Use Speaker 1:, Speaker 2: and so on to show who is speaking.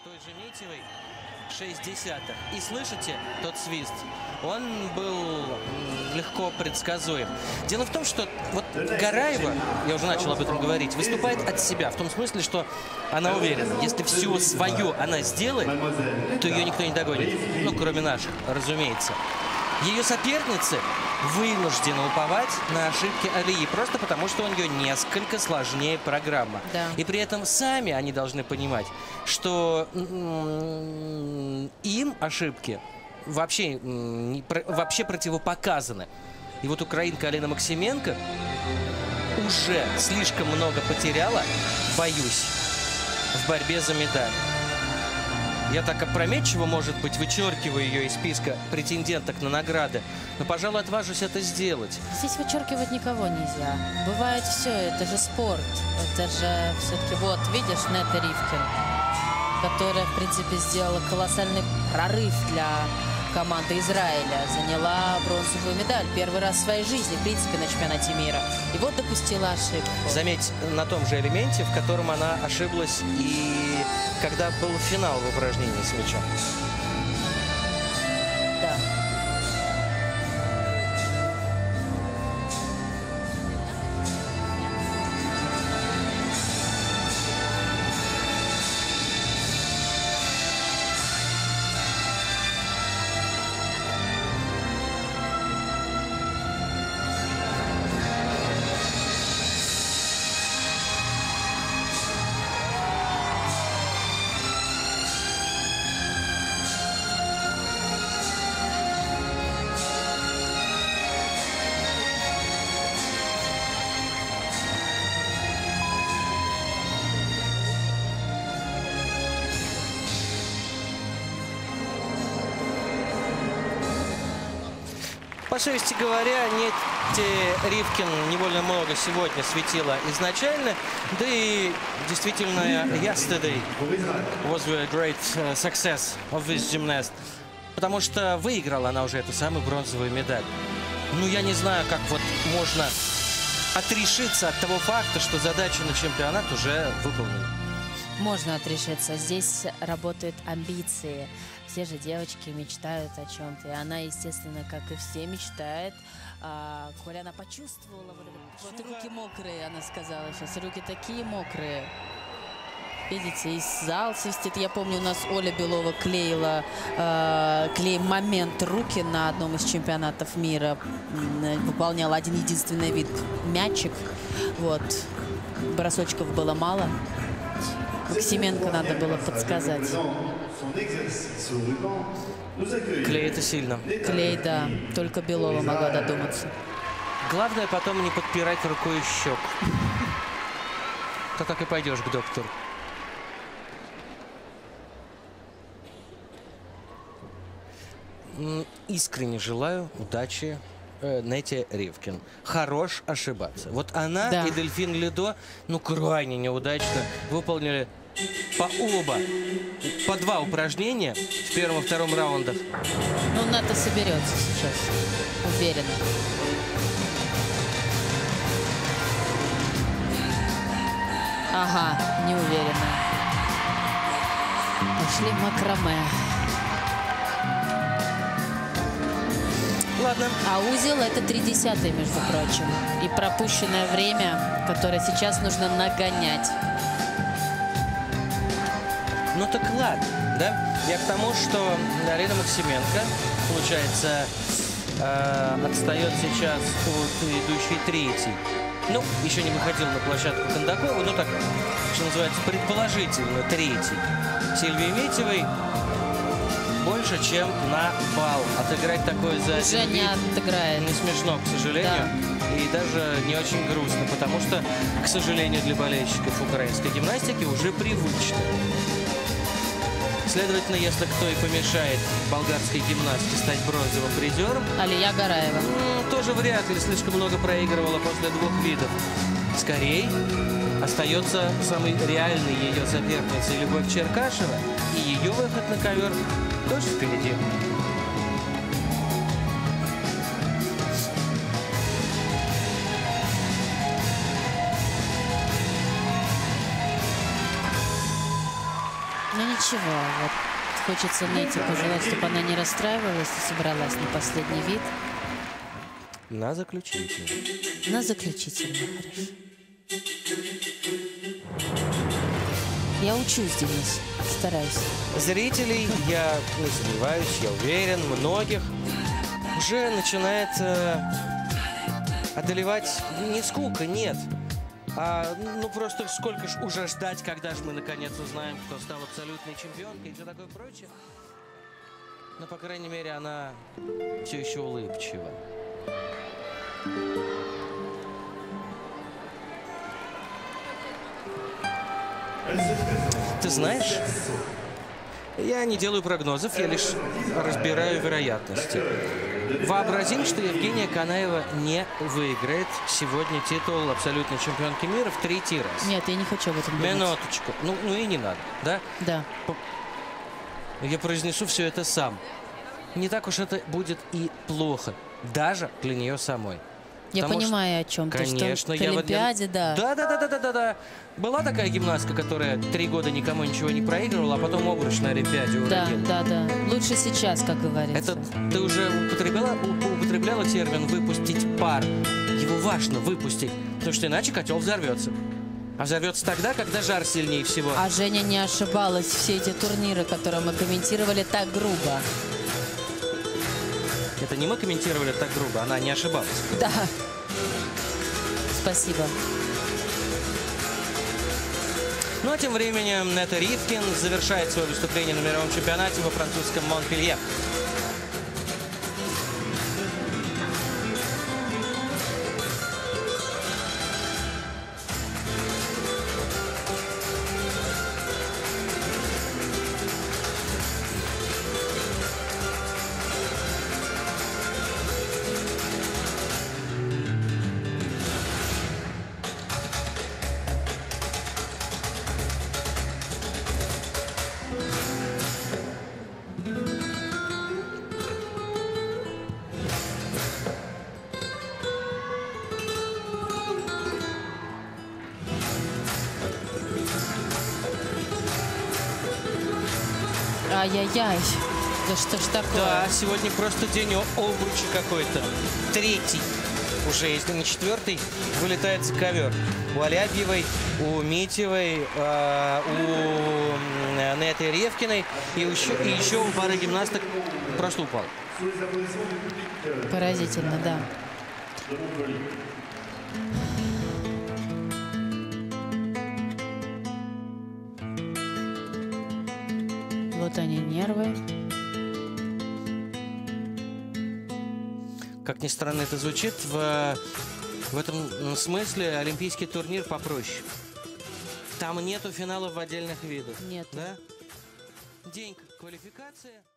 Speaker 1: той же Митевой 0,6. И слышите тот свист? Он был легко предсказуем. Дело в том, что вот Гараева, я уже начал об этом говорить, выступает от себя. В том смысле, что она уверена, если все свое она сделает, то ее никто не догонит. Ну, кроме наших, разумеется. Ее соперницы вынуждены уповать на ошибки Алии, просто потому, что у нее несколько сложнее программа.
Speaker 2: Да.
Speaker 1: И при этом сами они должны понимать, что им ошибки вообще противопоказаны. И вот украинка Алина Максименко уже слишком много потеряла, боюсь, в борьбе за медаль. Я так опрометчиво, может быть, вычеркиваю ее из списка претенденток на награды, но, пожалуй, отважусь это сделать.
Speaker 2: Здесь вычеркивать никого нельзя. Бывает все, это же спорт. Это же все-таки, вот, видишь, Нетта Ривкин, которая, в принципе, сделала колоссальный прорыв для команды Израиля. Заняла бронзовую медаль. Первый раз в своей жизни, в принципе, на чемпионате мира. И вот допустила ошибку.
Speaker 1: Заметь, на том же элементе, в котором она ошиблась и когда был финал в упражнении с мячом.
Speaker 2: Да.
Speaker 1: По совести говоря, Нетте Ривкин невольно много сегодня светила изначально. Да и действительно, yesterday was a great success of this gymnast. Потому что выиграла она уже эту самую бронзовую медаль. Ну, я не знаю, как вот можно отрешиться от того факта, что задача на чемпионат уже выполнена.
Speaker 2: Можно отрешиться. Здесь работают амбиции. Все же девочки мечтают о чем-то. И она, естественно, как и все, мечтает. Коля, она почувствовала вот руки мокрые, она сказала сейчас. Руки такие мокрые. Видите, и зал свистит. Я помню, у нас Оля Белова клеила клей-момент руки на одном из чемпионатов мира. Выполняла один единственный вид – мячик. Вот. Бросочков было мало. Максименко надо было подсказать.
Speaker 1: Клей — это сильно.
Speaker 2: Клей, да. Только Белова могла додуматься.
Speaker 1: Главное потом не подпирать рукой щек. То так и пойдешь к доктору. Искренне желаю удачи Нетте Ривкин. Хорош ошибаться. Вот она и Дельфин Лидо, ну, крайне неудачно выполнили по два упражнения в первом и втором раундах.
Speaker 2: Ну, Нетта соберется сейчас. Уверена. Ага, не уверена. Пошли макраме.
Speaker 1: Ладно.
Speaker 2: А узел — это 0,3, между прочим. И пропущенное время, которое сейчас нужно нагонять.
Speaker 1: Ну так ладно, да? Я к тому, что Алина Максименко, получается, отстает сейчас от идущей третьей. Ну, еще не выходил на площадку Кондакова, ну так, что называется, предположительно третий. Сильвии Митевой больше, чем на балл. Отыграть такое за
Speaker 2: уже
Speaker 1: один
Speaker 2: не
Speaker 1: вид
Speaker 2: отыграет.
Speaker 1: не смешно, к сожалению. Да. И даже не очень грустно, потому что, к сожалению, для болельщиков украинской гимнастики уже привычно. Следовательно, если кто и помешает болгарской гимнастке стать бронзовым призером...
Speaker 2: Алия Гараева.
Speaker 1: Тоже вряд ли, слишком много проигрывала после двух видов. Скорей остается самой реальной ее соперницей Любовь Черкашева. И ее выход на ковер тоже впереди.
Speaker 2: Ну ничего, вот хочется Нете пожелать, чтобы она не расстраивалась и собралась на последний вид.
Speaker 1: На заключительный.
Speaker 2: На заключительный, хорошо. Я учусь, Денис, стараюсь.
Speaker 1: Зрителей, я не сомневаюсь, я уверен, многих уже начинает одолевать не скука, нет. Ну просто сколько ж уже ждать, когда же мы наконец узнаем, кто стал абсолютной чемпионкой и все такое прочее. Но, по крайней мере, она все еще улыбчива. Ты знаешь, я не делаю прогнозов, я лишь разбираю вероятности. Вообразим, что Евгения Канаева не выиграет сегодня титул абсолютной чемпионки мира в 3-й раз.
Speaker 2: Нет, я не хочу об этом думать.
Speaker 1: Минуточку. Ну и не надо, да?
Speaker 2: Да.
Speaker 1: Я произнесу все это сам. Не так уж это будет и плохо. Даже для нее самой.
Speaker 2: Я
Speaker 1: Потому
Speaker 2: понимаю, о чем ты.
Speaker 1: конечно,
Speaker 2: что в Олимпиаде, да.
Speaker 1: Да. Была такая гимнастка, которая 3 года никому ничего не проигрывала, а потом обруч на Олимпиаде уронила.
Speaker 2: Да. Лучше сейчас, как говорится.
Speaker 1: Это ты уже употребляла термин «выпустить пар». Его важно выпустить, потому что иначе котел взорвется. А взорвется тогда, когда жар сильнее всего.
Speaker 2: А Женя не ошибалась. Все эти турниры, которые мы комментировали, так грубо.
Speaker 1: Это не мы комментировали так грубо, она не ошибалась.
Speaker 2: Да. Спасибо.
Speaker 1: Ну а тем временем Нета Ривкин завершает свое выступление на мировом чемпионате во французском Монпелье.
Speaker 2: Ай-яй-яй. Да что ж такое?
Speaker 1: Да, сегодня просто день обруча какой-то. 3-й. Уже, если не 4-й, вылетает ковер. У Алябьевой, у Митевой, у Неты Ревкиной и еще у пары гимнасток просто упал.
Speaker 2: Поразительно, да. Вот они, нервы.
Speaker 1: Как ни странно это звучит, в этом смысле олимпийский турнир попроще. Там нету финалов в отдельных видах.
Speaker 2: Нет.
Speaker 1: Да? День квалификации.